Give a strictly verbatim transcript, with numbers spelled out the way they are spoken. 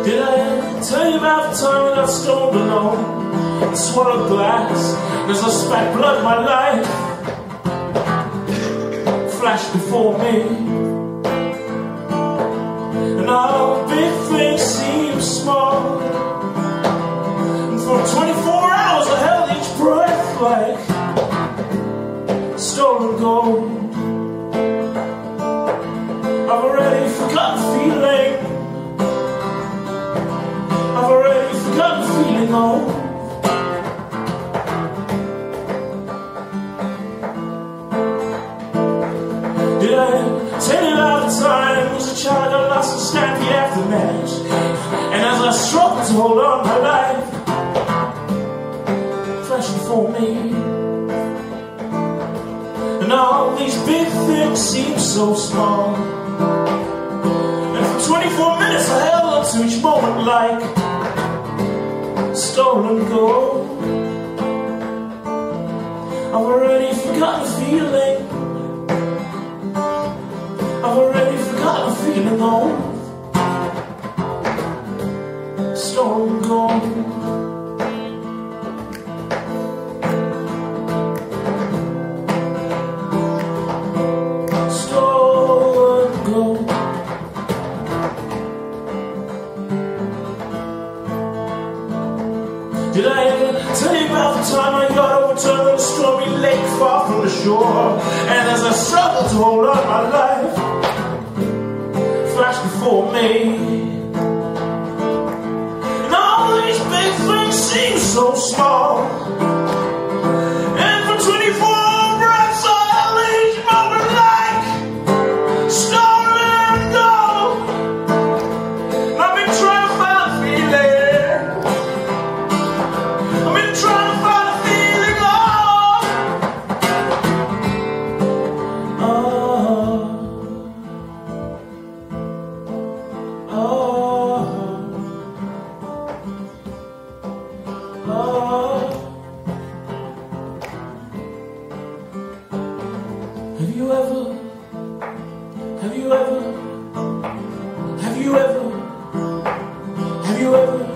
Did I ever tell you about the time when I stoned alone and swallowed glass as I spat blood my life flashed before me? And all big things seem small, and for twenty-four hours I held each breath like stolen gold. I've already forgotten feeling, I've already forgotten feeling old. Did I tell you about the time as a child I lost and snapped the aftermath? And as I struggled to hold on my life flashed before me, and all these big things seem so small, and for twenty-four minutes I held on to each moment like stolen gold. I've already forgotten feeling, I've already forgotten feeling old. Stolen gold. Stolen gold. Did I ever tell you about the time I got overturned on a stormy lake far from the shore? And as I struggled to hold on my life flashed before me, and all these big things seem so small, and for twenty-four breaths I held each moment like stolen gold. And I've been trying to find a feeling, I've been trying to find a feeling, oh, oh, oh, oh. Have you ever, have you ever, have you ever, have you ever